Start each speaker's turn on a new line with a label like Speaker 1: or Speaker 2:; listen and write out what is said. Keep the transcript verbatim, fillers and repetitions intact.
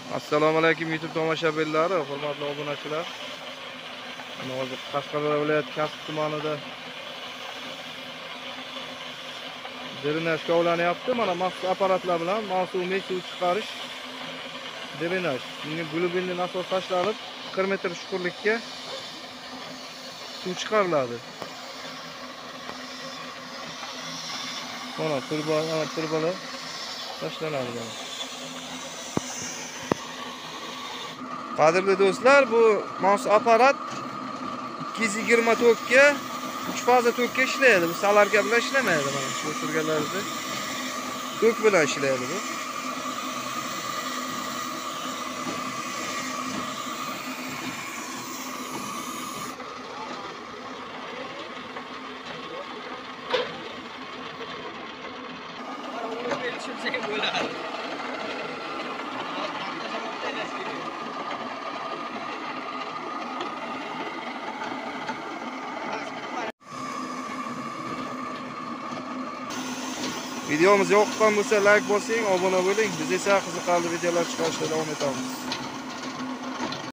Speaker 1: Assalomu alaykum YouTube tomoshabinlari, hurmatli obunachilar. Hozir Qashqadaryo viloyati Kasb tumanida drenaj kovlanyapti. Mana maxsus apparatlar bilan mavsumiy suv chiqarish drenaj. Bunga glubinli nasos tashlanib, qirq metr chuqurlikka suv chiqariladi. Mana turba, turbalar tashlanadi. Qadrli do'stlar, bu maxsus apparat ikki yuz yigirma tokka uch faza tokka ishlaydi. Bu salarka bilan ishlamaydi. Mana shu turgalarda tok bilan ishlaydi bu. Videomiz yoqqan bo'lsa like bosing, obuna bo'ling. Biz esa qiziqarli videolar chiqarishda davom etamiz.